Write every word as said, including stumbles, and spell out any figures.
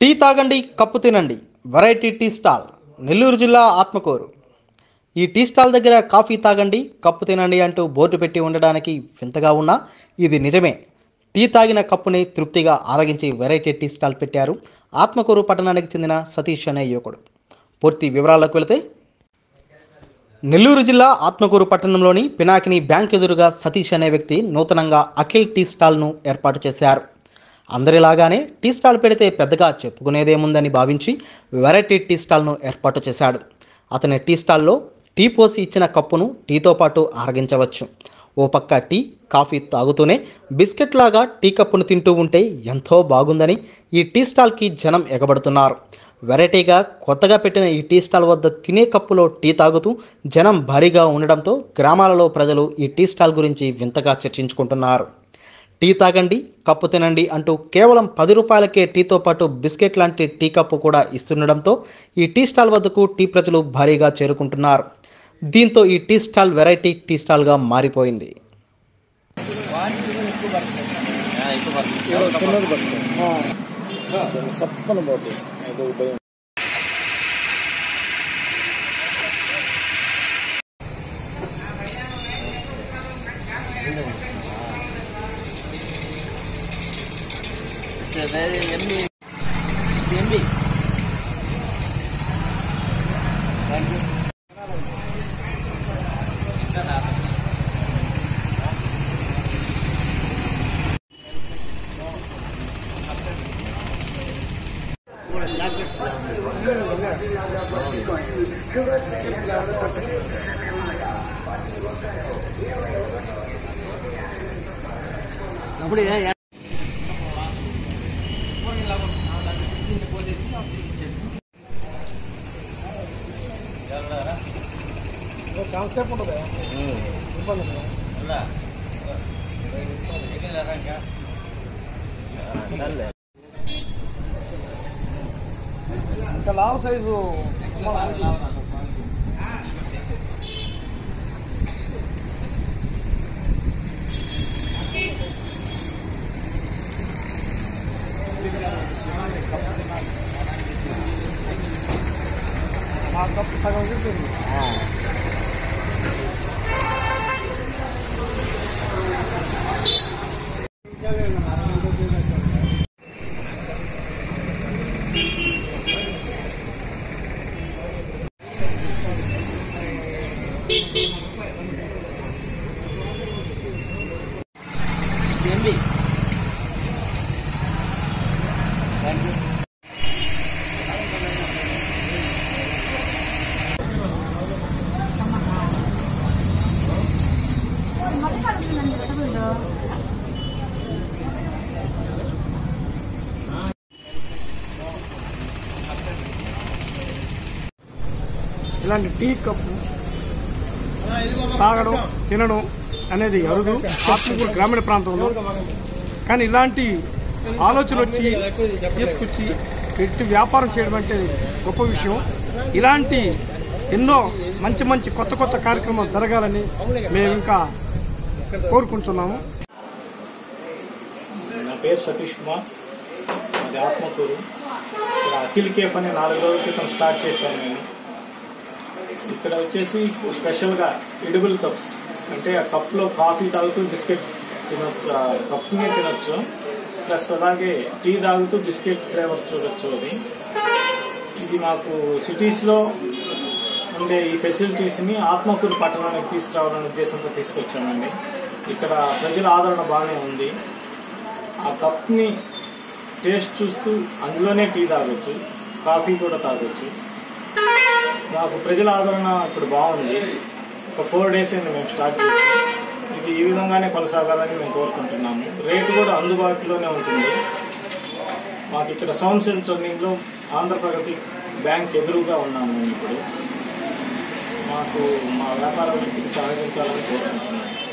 Tea తాగండి cup తినండి variety tea stall Nellore జిల్లా ఆత్మకూరు. ఈ టీ స్టాల్ దగ్గర కాఫీ తాగండి కప్పు తినండి అంటూ బోర్డు పెట్టి ఉండడానికి వింతగా ఉన్నా ఇది నిజమే. టీ తాగిన కప్పుని తృప్తిగా ఆరగించి వెరైటీ టీ స్టాల్ పెట్టారు ఆత్మకూరు పట్టణానికి చెందిన సతీష్ అనే యువకుడు. పూర్తి వివరాలకు వెళితే, నెల్లూరు జిల్లా ఆత్మకూరు పట్టణంలోని పినాకిని బ్యాంక్ ఎదురుగా సతీష్ అనే వ్యక్తి నూతనంగా అఖిల్ టీ స్టాల్ను ఏర్పాటు చేశారు. అందరిలాగానే టీ స్టాల్ పెడితే పెద్దగా చెప్పుకునేదేముందని భావించి వెరైటీ టీ స్టాల్ను ఏర్పాటు చేశాడు. అతని టీ స్టాల్లో టీ పోసి ఇచ్చిన కప్పును టీతో పాటు ఆరగించవచ్చు. ఓ పక్క టీ కాఫీ తాగుతూనే బిస్కెట్ లాగా టీ కప్పును తింటూ ఉంటే ఎంతో బాగుందని ఈ టీ స్టాల్కి జనం ఎగబడుతున్నారు. వెరైటీగా కొత్తగా పెట్టిన ఈ టీ స్టాల్ వద్ద తినే కప్పులో టీ తాగుతూ జనం భారీగా ఉండడంతో గ్రామాలలో ప్రజలు ఈ టీ స్టాల్ గురించి వింతగా చర్చించుకుంటున్నారు. టీ తాగండి కప్పు తినండి అంటూ కేవలం పది రూపాయలకే టీతో పాటు బిస్కెట్ లాంటి టీ కప్పు కూడా ఇస్తుండడంతో ఈ టీ స్టాల్ వద్దకు టీ ప్రజలు భారీగా చేరుకుంటున్నారు. దీంతో ఈ టీ స్టాల్ వెరైటీ టీ స్టాల్గా మారిపోయింది. It's a very yummy, yummy. Thank you. Chocolate. Concept ఉంటుంది ఇంకా లావ్ సైజు మా కప్పు సగం చెప్పింది. Thank you. ఇలాంటి టీ కప్పు తాగడం తినడం అనేది అరుదు ఆత్మకూరు గ్రామీణ ప్రాంతంలో. కానీ ఇలాంటి ఆలోచన వచ్చి తీసుకొచ్చి పెట్టి వ్యాపారం చేయడం అంటే గొప్ప విషయం. ఇలాంటి ఎన్నో మంచి మంచి కొత్త కొత్త కార్యక్రమాలు జరగాలని మేము ఇంకా కోరుకుంటున్నాము. నా పేరు సతీష్ కుమార్, అది ఆత్మకూరు. ఇక్కడ అఖిల్ కేఫ్ అనే నాలుగు రోజుల క్రితం స్టార్ట్ చేశాను నేను. ఇక్కడ వచ్చేసి స్పెషల్గా ఎడిబుల్ కప్స్, అంటే ఆ కప్లో కాఫీ తాగుతూ బిస్కెట్ తినొచ్చు, కప్నే తినొచ్చు. ప్లస్ అలాగే టీ తాగుతూ బిస్కెట్ ఫ్లేవర్ చూడొచ్చు. అది ఇది మాకు సిటీస్లో ఉండే ఈ ఫెసిలిటీస్ని ఆత్మకూరు పట్టణానికి తీసుకురావాలనే ఉద్దేశంతో తీసుకొచ్చామండి. ఇక్కడ ప్రజల ఆదరణ బాగానే ఉంది. ఆ కప్ని టేస్ట్ చూస్తూ అందులోనే టీ తాగొచ్చు, కాఫీ కూడా తాగొచ్చు. మాకు ప్రజల ఆదరణ ఇప్పుడు బాగుంది. ఒక ఫోర్ డేస్ అయింది మేము స్టార్ట్ చేసి. ఇది ఈ విధంగానే కొనసాగాలని మేము కోరుకుంటున్నాము. రేటు కూడా అందుబాటులోనే ఉంటుంది. మాకు ఇక్కడ సౌండ్ సెల్ టర్నింగ్లో ఆంధ్రప్రగతి బ్యాంక్ ఎదురుగా ఉన్నాము మేము ఇప్పుడు. మాకు మా వ్యాపారానికి సహకరించాలని కోరుకుంటున్నాము.